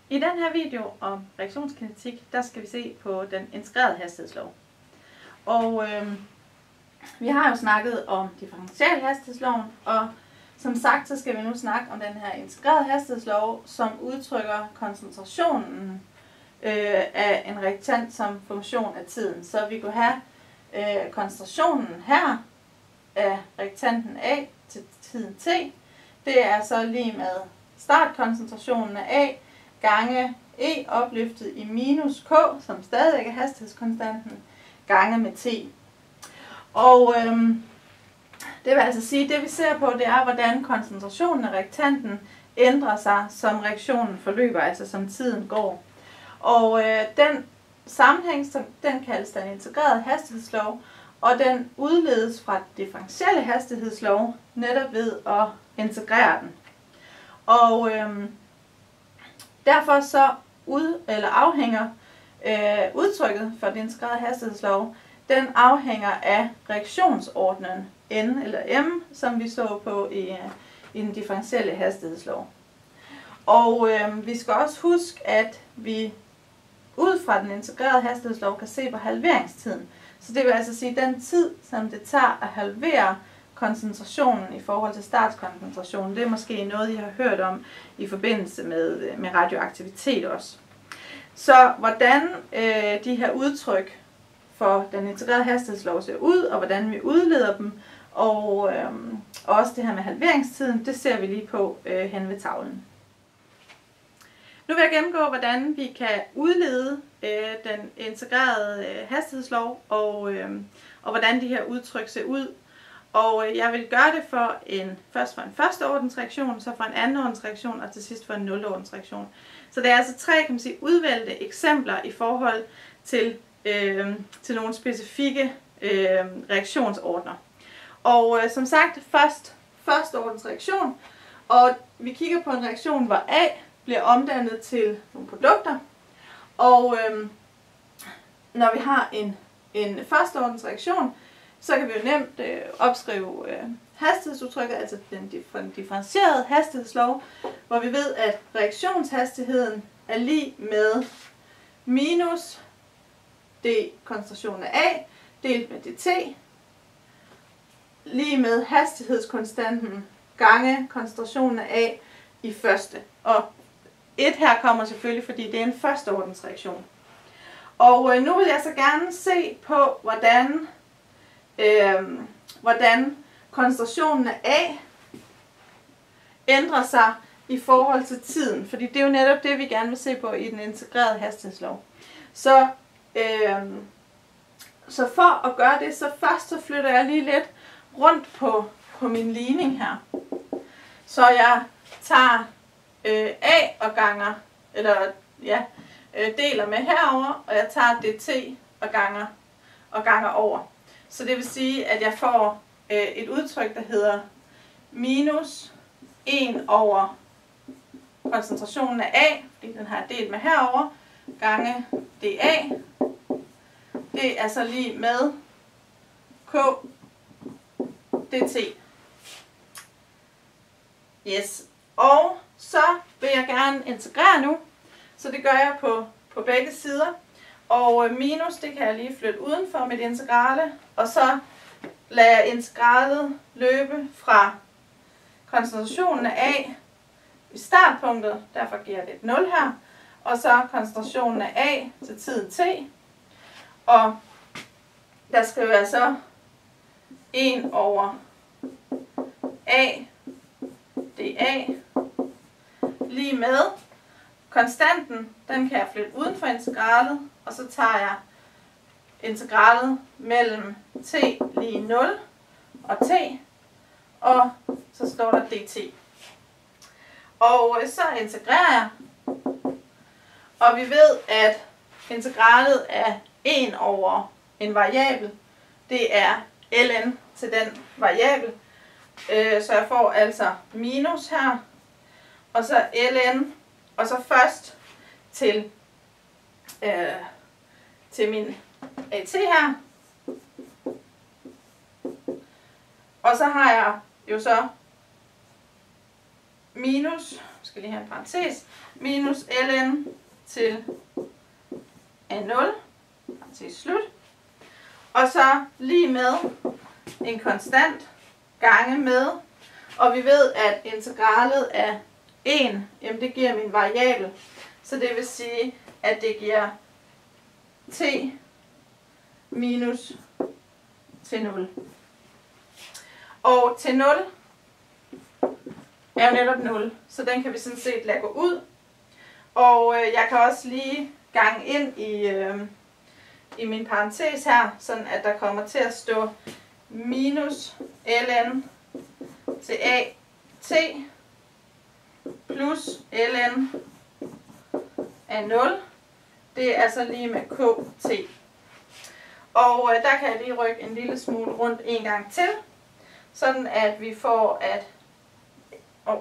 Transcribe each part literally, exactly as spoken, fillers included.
I den her video om reaktionskinetik, der skal vi se på den integrerede hastighedslov. Og øh, vi har jo snakket om differential hastighedsloven, og som sagt, så skal vi nu snakke om den her integrerede hastighedslov, som udtrykker koncentrationen øh, af en reaktant som funktion af tiden. Så vi kunne have øh, koncentrationen her af reaktanten A til tiden t. Det er så lige med startkoncentrationen af A gange E opløftet i minus K, som stadigvæk er hastighedskonstanten, gange med T. Og øhm, det vil altså sige, at det vi ser på, det er, hvordan koncentrationen af reaktanten ændrer sig, som reaktionen forløber, altså som tiden går. Og øh, den sammenhæng, den kaldes den integrerede hastighedslov, og den udledes fra differentielle hastighedslov netop ved at integrere den. Og øhm, derfor så ud, eller afhænger øh, udtrykket for den integrerede hastighedslov, den afhænger af reaktionsordnen N eller M, som vi så på i, i den differentielle hastighedslov. Og øh, vi skal også huske, at vi ud fra den integrerede hastighedslov kan se på halveringstiden. Så det vil altså sige den tid, som det tager at halvere koncentrationen i forhold til startkoncentrationen. Det er måske noget, I har hørt om i forbindelse med, med radioaktivitet også. Så hvordan øh, de her udtryk for den integrerede hastighedslov ser ud, og hvordan vi udleder dem, og øh, også det her med halveringstiden, det ser vi lige på øh, hen ved tavlen. Nu vil jeg gennemgå, hvordan vi kan udlede øh, den integrerede øh, hastighedslov, og, øh, og hvordan de her udtryk ser ud. Og øh, jeg vil gøre det for en, først for en første ordensreaktion, så for en anden ordensreaktion, og til sidst for en nul ordensreaktion. Så det er altså tre, kan man sige, udvalgte eksempler i forhold til, øh, til nogle specifikke øh, reaktionsordner. Og øh, som sagt, først første ordensreaktion, og vi kigger på en reaktion, hvor A bliver omdannet til nogle produkter. Og øh, når vi har en, en første ordensreaktion, så kan vi jo nemt øh, opskrive øh, hastighedsudtrykket, altså den differentierede hastighedslov, hvor vi ved, at reaktionshastigheden er lig med minus d koncentrationen af A delt med dt, lige med hastighedskonstanten gange koncentrationen af A i første. Og et her kommer selvfølgelig, fordi det er en første ordensreaktion. Og øh, nu vil jeg så gerne se på, hvordan Øh, hvordan koncentrationen af A ændrer sig i forhold til tiden, fordi det er jo netop det, vi gerne vil se på i den integrerede hastighedslov. Så, øh, så for at gøre det, så først så flytter jeg lige lidt rundt på, på min ligning her. Så jeg tager øh, A og ganger, eller ja, øh, deler med herover, og jeg tager dt og ganger, og ganger over. Så det vil sige, at jeg får øh, et udtryk, der hedder minus en over koncentrationen af A, fordi den har jeg delt med herover, gange dA. Det er så lige med K dt. Yes. Og så vil jeg gerne integrere nu, så det gør jeg på, på begge sider. Og minus, det kan jeg lige flytte udenfor mit integrale, og så lader jeg integralet løbe fra koncentrationen af A i startpunktet, derfor giver det et nul her, og så koncentrationen af A til tiden t, og der skal være så en over A dA lige med konstanten, den kan jeg flytte uden for integralet, og så tager jeg integralet mellem t lige nul og t, og så står der dt. Og så integrerer jeg, og vi ved, at integralet af en over en variabel, det er ln til den variabel, så jeg får altså minus her, og så ln, og så først til, øh, til min at her. Og så har jeg jo så minus, skal lige have en parentes, minus ln til a nul, parentes slut, og så lige med en konstant gange med, og vi ved, at integralet af en, jamen det giver min variabel, så det vil sige, at det giver t minus til nul. Og til nul er jo netop nul, så den kan vi sådan set lade gå ud. Og øh, jeg kan også lige gange ind i, øh, i min parentes her, sådan at der kommer til at stå minus ln til at plus ln af nul. Det er altså lige med kt. Og øh, der kan jeg lige rykke en lille smule rundt en gang til, sådan at vi får, at oh,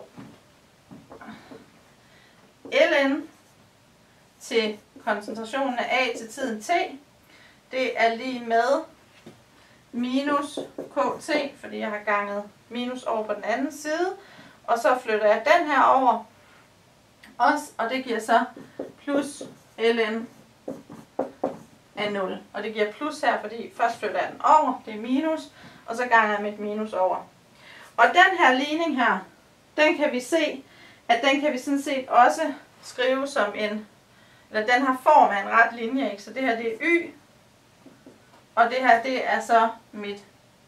ln til koncentrationen af A til tiden t, det er lige med minus kt, fordi jeg har ganget minus over på den anden side, og så flytter jeg den her over også, og det giver så plus ln af nul. Og det giver plus her, fordi først flytter jeg den over, det er minus, og så ganger jeg med et minus over. Og den her ligning her, den kan vi se, at den kan vi sådan set også skrive som en, eller den har form af en ret linje, ikke? Så det her det er y, og det her det er så mit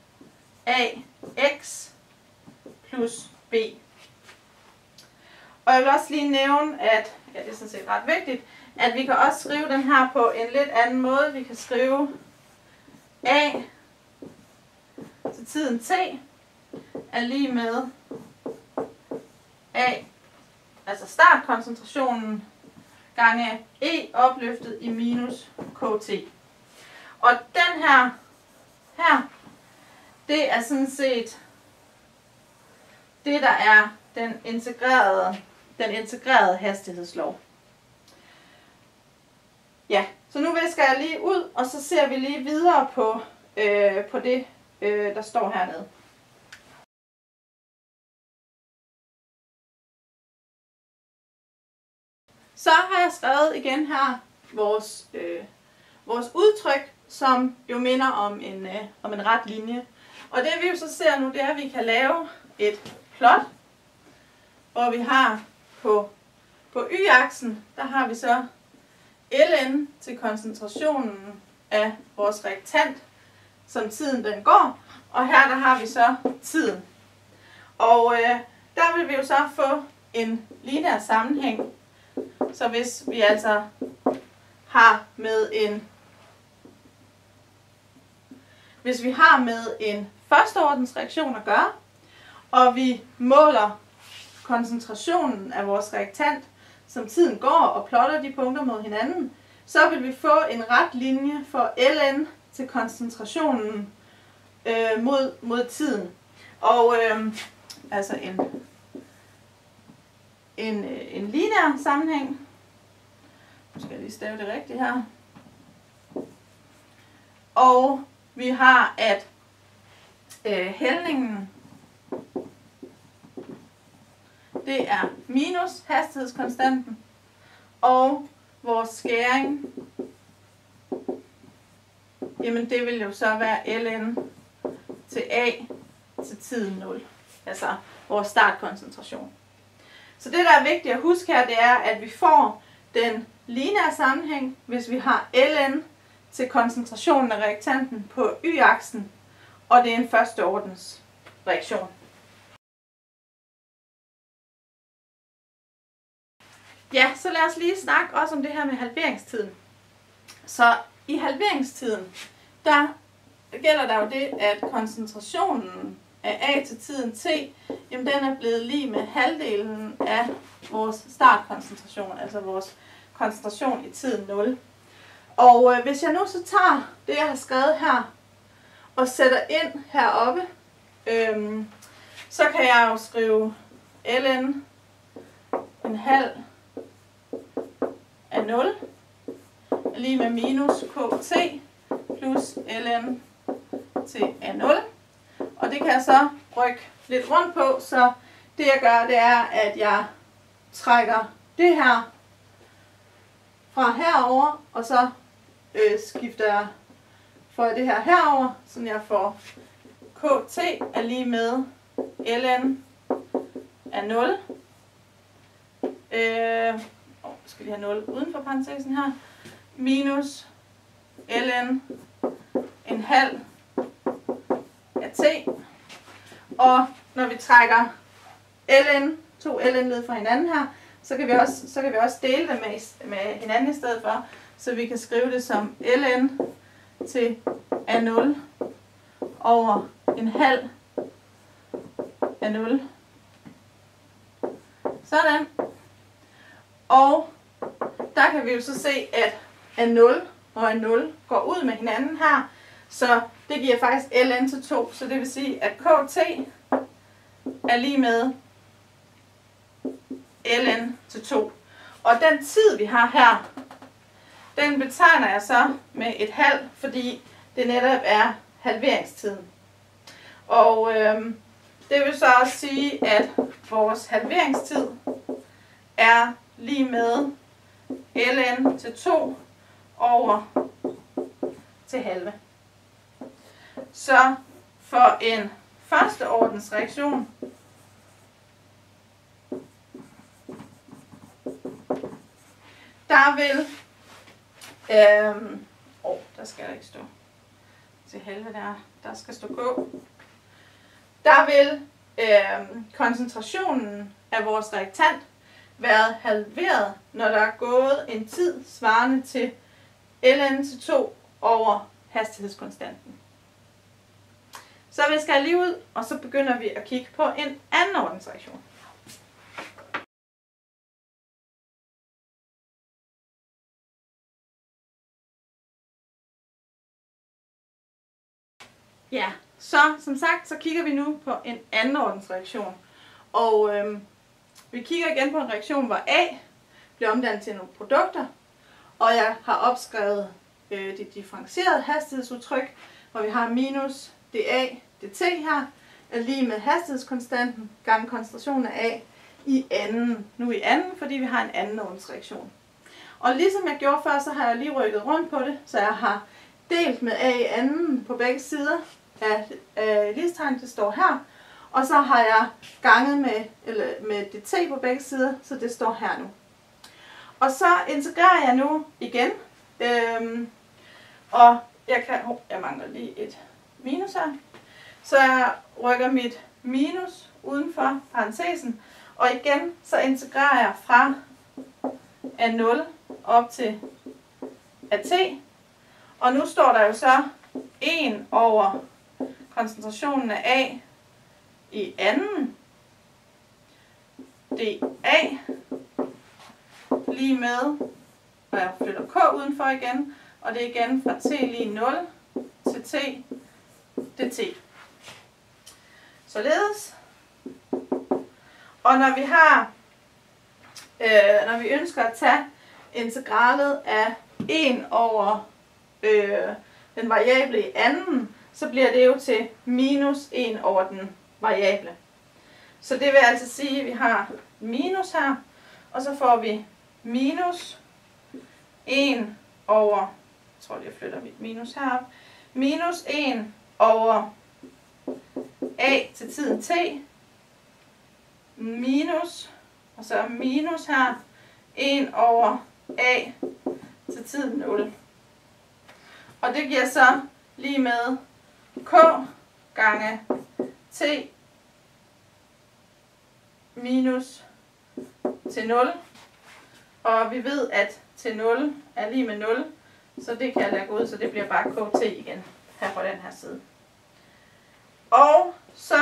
ax plus b. Og jeg vil også lige nævne, at, ja det er sådan set ret vigtigt, at vi kan også skrive den her på en lidt anden måde. Vi kan skrive a til tiden t er lige med a, altså startkoncentrationen, gange e opløftet i minus kt. Og den her, her, det er sådan set det, der er den integrerede, den integrerede hastighedslov. Ja, så nu visker jeg lige ud, og så ser vi lige videre på, øh, på det, øh, der står hernede. Så har jeg skrevet igen her vores, øh, vores udtryk, som jo minder om en, øh, om en ret linje. Og det vi jo så ser nu, det er, at vi kan lave et plot, hvor vi har på, på y-aksen, der har vi så ln til koncentrationen af vores reaktant, som tiden den går, og her der har vi så tiden. Og øh, der vil vi jo så få en lineær sammenhæng. Så hvis vi altså har med en hvis vi har med en førsteordens reaktion at gøre, og vi måler koncentrationen af vores reaktant, som tiden går, og plotter de punkter mod hinanden, så vil vi få en ret linje for ln til koncentrationen øh, mod, mod tiden. Og øh, altså en, en, en lineær sammenhæng. Nu skal jeg lige stave det rigtigt her. Og vi har, at øh, hældningen, det er minus hastighedskonstanten, og vores skæring, jamen det vil jo så være ln til a til tiden nul, altså vores startkoncentration. Så det der er vigtigt at huske her, det er, at vi får den lineære sammenhæng, hvis vi har ln til koncentrationen af reaktanten på y-aksen, og det er en første ordens reaktion. Ja, så lad os lige snakke også om det her med halveringstiden. Så i halveringstiden, der gælder der jo det, at koncentrationen af A til tiden t, jamen den er blevet lige med halvdelen af vores startkoncentration, altså vores koncentration i tiden nul. Og øh, hvis jeg nu så tager det, jeg har skrevet her, og sætter ind heroppe, øhm, så kan jeg jo skrive ln en halv af nul, lige med minus kt plus ln til a nul. Og det kan jeg så rykke lidt rundt på, så det jeg gør, det er, at jeg trækker det her fra herover, og så øh, skifter jeg for det her herover, så jeg får kt er lige med ln er nul. Øh, oh, skal vi have nul uden for parentesen her. Minus ln en halv af t. Og når vi trækker ln, to ln-led fra hinanden her, så kan vi også, så kan vi også dele det med, med hinanden i stedet for. Så vi kan skrive det som ln til a nul over en halv af nul. Sådan. Og der kan vi jo så se, at a nul og a nul går ud med hinanden her. Så det giver faktisk ln til to. Så det vil sige, at kt er lige med ln til to. Og den tid, vi har her, den betegner jeg så med et halv, fordi det netop er halveringstiden. Og øhm, det vil så også sige, at vores halveringstid er lige med ln til to over til halve. Så for en første ordens reaktion, der vil, øhm, åh, der skal der ikke stå til halve der, der skal stå k. Der vil øhm, koncentrationen af vores reaktant være halveret, når der er gået en tid svarende til ln til to over hastighedskonstanten. Så vi skal lige ud, og så begynder vi at kigge på en anden ordensreaktion. Ja, så som sagt, så kigger vi nu på en anden ordensreaktion. Og øhm, vi kigger igen på en reaktion, hvor A bliver omdannet til nogle produkter. Og jeg har opskrevet øh, det differentierede hastighedsudtryk, hvor vi har minus dA dt her, er lige med hastighedskonstanten gange koncentrationen af A i anden. Nu i anden, fordi vi har en anden ordensreaktion. Og ligesom jeg gjorde før, så har jeg lige rykket rundt på det, så jeg har delt med A i anden på begge sider af, af lighedstegnet, det står her. Og så har jeg ganget med, eller med dt på begge sider, så det står her nu. Og så integrerer jeg nu igen. Øhm, og jeg kan, oh, jeg mangler lige et minus her. Så jeg rykker mit minus uden for parentesen. Og igen, så integrerer jeg fra a nul op til at. Og nu står der jo så en over koncentrationen af A i anden dA lige med, og jeg flytter k udenfor igen, og det er igen fra t lige nul til t dt. Således. Og når vi har, øh, når vi ønsker at tage integralet af en over øh, den variable i anden, så bliver det jo til minus en over den variable. Så det vil altså sige, at vi har minus her, og så får vi minus en over, jeg tror lige jeg flytter mit minus herop, minus en over a til tiden t, minus, og så minus her, en over a til tiden nul. Og det giver så lige med k gange t minus til nul. Og vi ved, at til nul er lige med nul, så det kan jeg lade gå ud, så det bliver bare kt igen her på den her side. Og så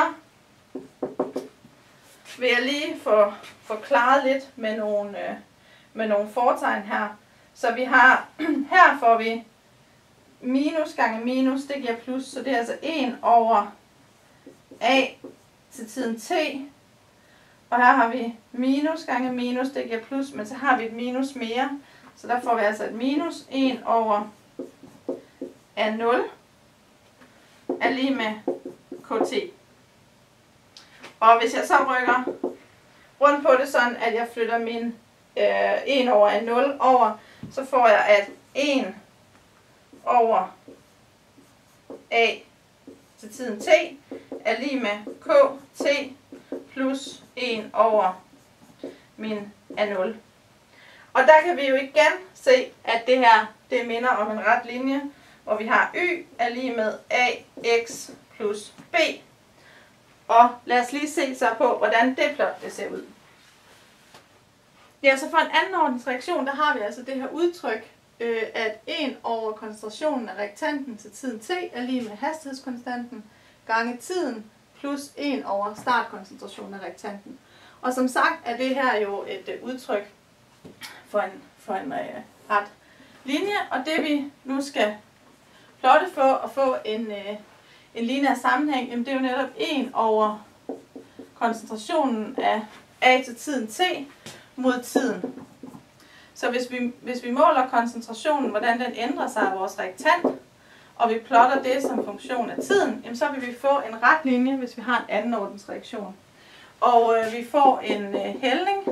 vil jeg lige få forklaret lidt med nogle, øh, med nogle fortegn her. Så vi har, her får vi minus gange minus, det giver plus, så det er altså en over a til tiden t. Og her har vi minus gange minus, det giver plus, men så har vi et minus mere. Så der får vi altså et minus en over a nul er lige med kt. Og hvis jeg så rykker rundt på det sådan, at jeg flytter min øh, en over a nul over, så får jeg, at en over a til tiden t er lige med kt plus en over min a nul. Og der kan vi jo igen se, at det her det minder om en ret linje, hvor vi har y er lige med ax plus b. Og lad os lige se så på, hvordan det plot det ser ud. Ja, så for en anden ordens reaktion, der har vi altså det her udtryk, øh, at en over koncentrationen af rektanten til tiden t er lige med hastighedskonstanten gange tiden plus en over startkoncentrationen af rektanten. Og som sagt er det her jo et øh, udtryk for en, for en øh, ret linje, og det vi nu skal plotte for at få en, øh, en lineær sammenhæng, jamen det er jo netop en over koncentrationen af a til tiden t mod tiden. Så hvis vi, hvis vi måler koncentrationen, hvordan den ændrer sig af vores rektant, og vi plotter det som funktion af tiden, jamen så vil vi få en ret linje, hvis vi har en anden ordens reaktion. Og øh, vi får en øh, hældning,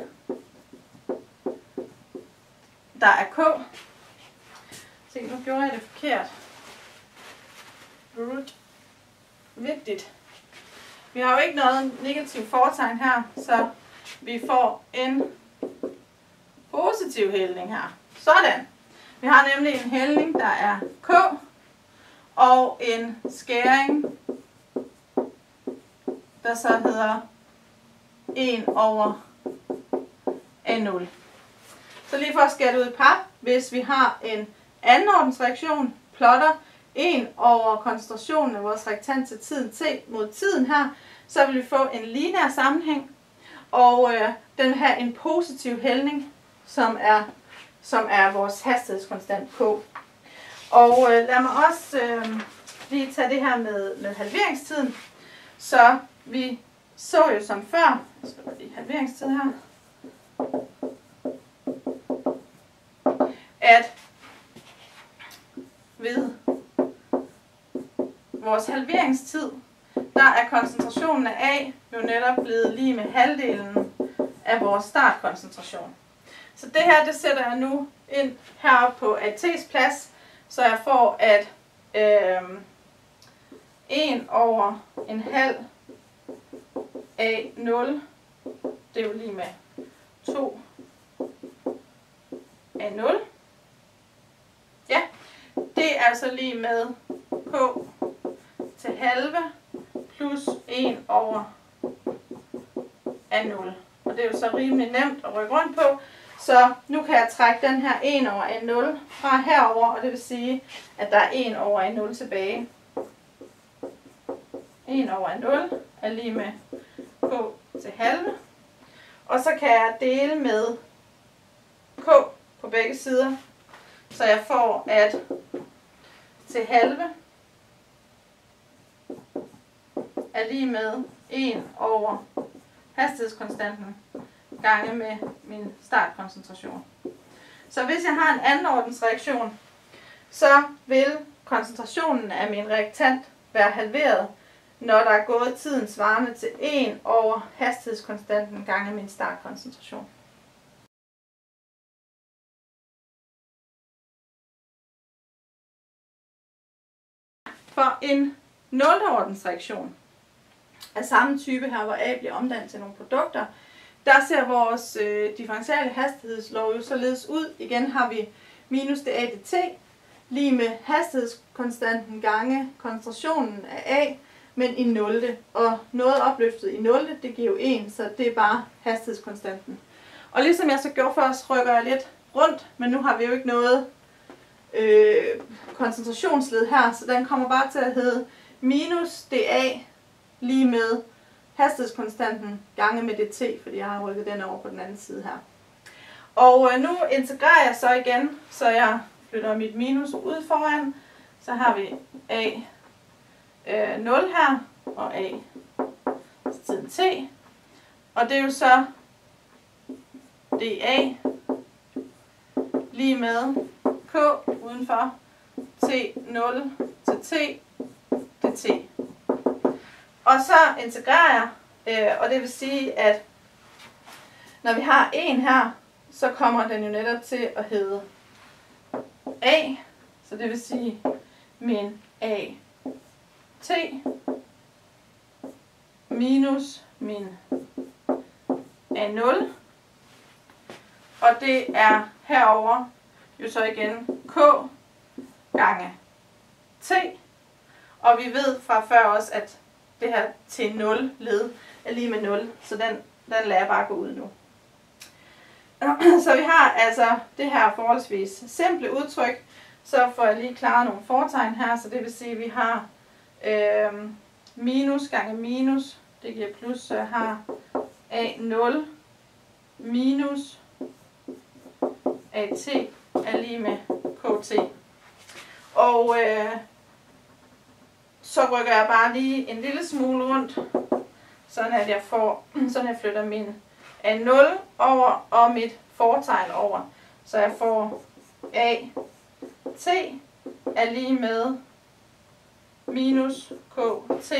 der er k. Se, nu gjorde jeg det forkert. Root. Vigtigt. Vi har jo ikke noget negativt fortegn her, så vi får en positiv hældning her. Sådan. Vi har nemlig en hældning, der er k, og en skæring, der så hedder en over a nul. Så lige for at skære det ud i pap, hvis vi har en anden ordens reaktion, plotter en over koncentrationen af vores rektant til tiden t mod tiden her, så vil vi få en lineær sammenhæng, og øh, den vil have en positiv hældning, som er, som er vores hastighedskonstant k. Og øh, lad mig også øh, lige tage det her med, med halveringstiden. Så vi så jo som før, jeg skal bare lige halveringstid her, at ved vores halveringstid, der er koncentrationen af A jo netop blevet lige med halvdelen af vores startkoncentration. Så det her, det sætter jeg nu ind heroppe på A T's plads, så jeg får, at øh, en over en halv A nul, det er jo lige med to A nul. Ja, det er altså lige med k til halve plus en over A nul. Og det er jo så rimelig nemt at rykke rundt på. Så nu kan jeg trække den her en over A nul fra herover, og det vil sige, at der er en over A nul tilbage. en over A nul er lige med k til halve. Og så kan jeg dele med k på begge sider, så jeg får, at til halve er lige med en over hastighedskonstanten gange med min startkoncentration. Så hvis jeg har en anden ordens reaktion, så vil koncentrationen af min reaktant være halveret, når der er gået tiden svarende til en over hastighedskonstanten gange min startkoncentration. For en nul-ordens reaktion af samme type her, hvor A bliver omdannet til nogle produkter, der ser vores øh, differentiale hastighedslov jo således ud. Igen har vi minus dA dt lige med hastighedskonstanten gange koncentrationen af A, men i nul. Og noget opløftet i nul, det giver jo en, så det er bare hastighedskonstanten. Og ligesom jeg så gjorde først, rykker jeg lidt rundt, men nu har vi jo ikke noget øh, koncentrationsled her, så den kommer bare til at hedde minus dA lige med hastighedskonstanten gange med dt, fordi jeg har rykket den over på den anden side her. Og øh, nu integrerer jeg så igen, så jeg flytter mit minus ud foran. Så har vi A øh, nul her, og A til tiden t. Og det er jo så dA lige med k udenfor t nul til t dt. Og så integrerer jeg Øh, og det vil sige, at når vi har en her, så kommer den jo netop til at hedde A. Så det vil sige min A T minus min A nul. Og det er herover jo så igen K gange T. Og vi ved fra før også, at det her T nul led er lige med nul. Så den, den lader jeg bare gå ud nu. Så vi har altså det her forholdsvis simple udtryk. Så får jeg lige klaret nogle fortegn her. Så det vil sige, at vi har øh, minus gange minus. Det giver plus, så jeg har A nul minus A T er lige med K T. Og øh, så rykker jeg bare lige en lille smule rundt, sådan at jeg får, sådan jeg flytter min A nul over og mit fortegn over. Så jeg får A T er lige med minus K T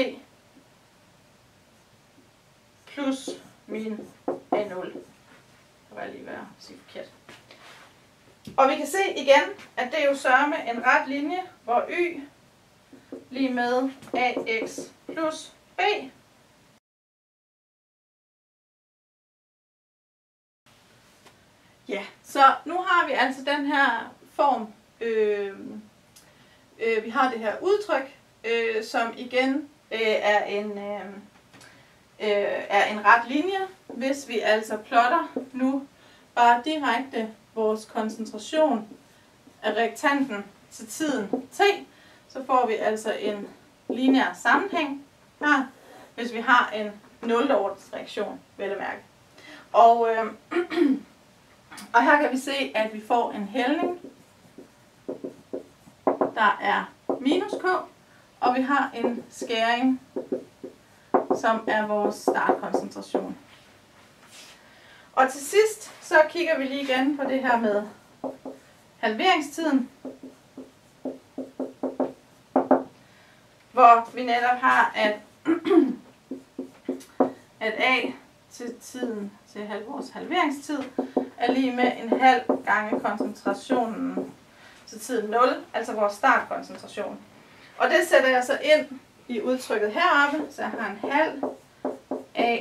plus min A nul. Det var lige ved at sige forkert. Og vi kan se igen, at det er jo sørme en ret linje, hvor y lige med ax plus b. Ja, så nu har vi altså den her form. Øh, øh, vi har det her udtryk, øh, som igen øh, er en øh, øh, er en ret linje. Hvis vi altså plotter nu bare direkte vores koncentration af rektanten til tiden t, så får vi altså en lineær sammenhæng her, hvis vi har en nul-ordensreaktion, vel at mærke. Og, øh, og her kan vi se, at vi får en hældning, der er minus k, og vi har en skæring, som er vores startkoncentration. Og til sidst, så kigger vi lige igen på det her med halveringstiden, hvor vi netop har, at, at A til tiden til vores halveringstid er lige med en halv gange koncentrationen til tiden nul, altså vores startkoncentration. Og det sætter jeg så ind i udtrykket heroppe, så jeg har en halv A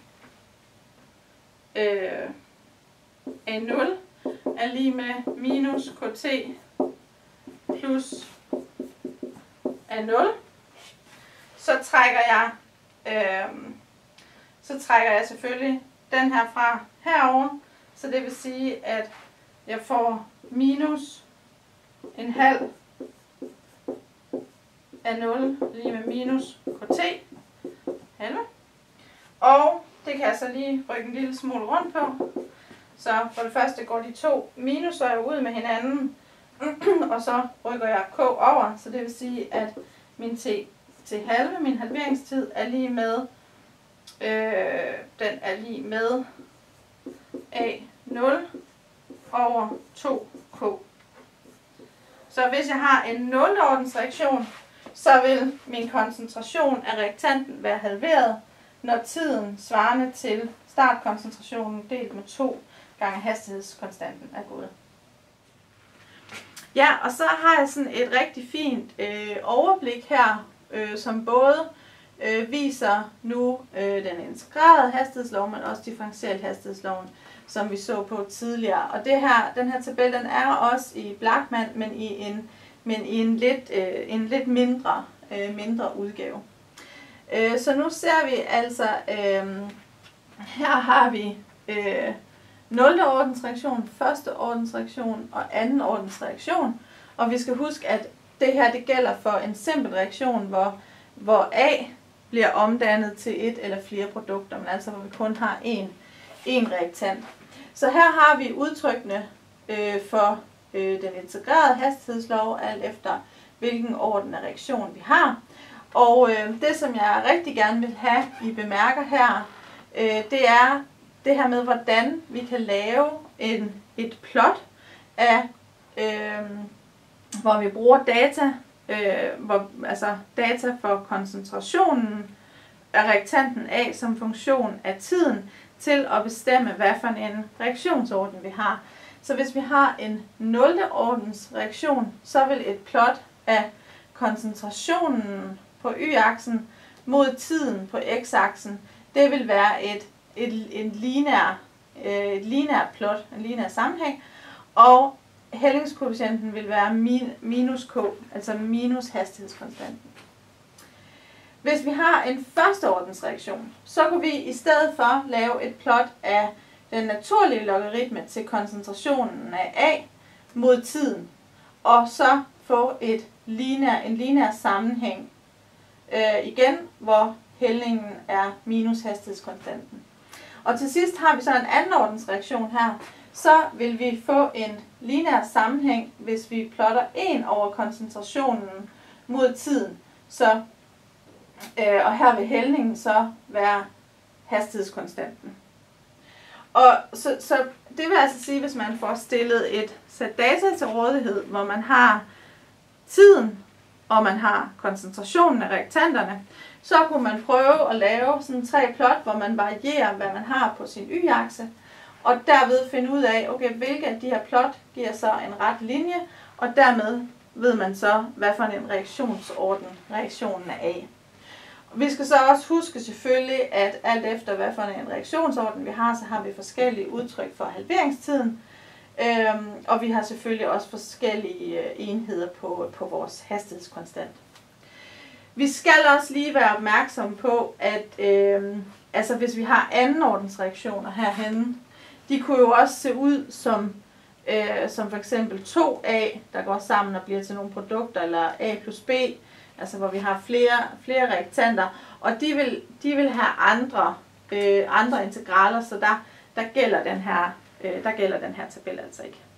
øh, A nul er lige med minus kt plus A nul. Så trækker jeg øh, så trækker jeg selvfølgelig den her fra herover, så det vil sige, at jeg får minus en halv A nul lige med minus kt halve. Og det kan jeg så lige rykke en lille smule rundt på. Så for det første går de to minuser ud med hinanden, og så rykker jeg k over, så det vil sige, at min t til halve, min halveringstid, er lige med, øh, den er lige med A nul over to k. Så hvis jeg har en nul-ordensreaktion, så vil min koncentration af reaktanten være halveret, når tiden svarende til startkoncentrationen delt med to gange hastighedskonstanten er gået. Ja, og så har jeg sådan et rigtig fint øh, overblik her, øh, som både øh, viser nu øh, den integrerede hastighedslov, men også differentiel hastighedsloven, som vi så på tidligere. Og det her, den her tabel, den er også i Blachman, men i en, men i en, lidt, øh, en lidt mindre, øh, mindre udgave. Øh, så nu ser vi altså, øh, her har vi øh, nul ordensreaktion, første ordensreaktion og anden ordensreaktion. Og vi skal huske, at det her det gælder for en simpel reaktion, hvor, hvor A bliver omdannet til et eller flere produkter, men altså hvor vi kun har én, én reaktant. Så her har vi udtrykkene øh, for øh, den integrerede hastighedslov, alt efter hvilken orden af reaktion vi har. Og øh, det, som jeg rigtig gerne vil have, I bemærker her, øh, det er det her med, hvordan vi kan lave en, et plot af, øh, hvor vi bruger data, øh, hvor, altså data for koncentrationen af reaktanten A som funktion af tiden til at bestemme, hvad for en reaktionsorden vi har. Så hvis vi har en nulte ordens reaktion, så vil et plot af koncentrationen på y-aksen mod tiden på x-aksen, det vil være et, et, en lineær, et lineært plot, en lineær sammenhæng, og hældningskoefficienten vil være min, minus k, altså minus hastighedskonstanten. Hvis vi har en førsteordens reaktion, så kunne vi i stedet for lave et plot af den naturlige logaritme til koncentrationen af A mod tiden, og så få et lineær, en lineær sammenhæng øh, igen, hvor hældningen er minus hastighedskonstanten. Og til sidst har vi så en anden ordens reaktion her, så vil vi få en lineær sammenhæng, hvis vi plotter en over koncentrationen mod tiden. Så, øh, og her vil hældningen så være hastighedskonstanten. Og så, så det vil altså sige, hvis man får stillet et sæt data til rådighed, hvor man har tiden, og man har koncentrationen af reaktanterne, så kunne man prøve at lave sådan tre plot, hvor man varierer, hvad man har på sin y-akse, og derved finde ud af, okay, hvilke af de her plot giver så en ret linje, og dermed ved man så, hvad for en reaktionsorden reaktionen er af. Vi skal så også huske selvfølgelig, at alt efter hvad for en reaktionsorden vi har, så har vi forskellige udtryk for halveringstiden, øhm, og vi har selvfølgelig også forskellige enheder på, på vores hastighedskonstant. Vi skal også lige være opmærksomme på, at øhm, altså hvis vi har andenordens reaktioner herhenne, de kunne jo også se ud som, øh, som for eksempel to A, der går sammen og bliver til nogle produkter, eller A plus B, altså hvor vi har flere, flere reaktanter, og de vil, de vil have andre, øh, andre integraler, så der, der, gælder den her, øh, der gælder den her tabel altså ikke.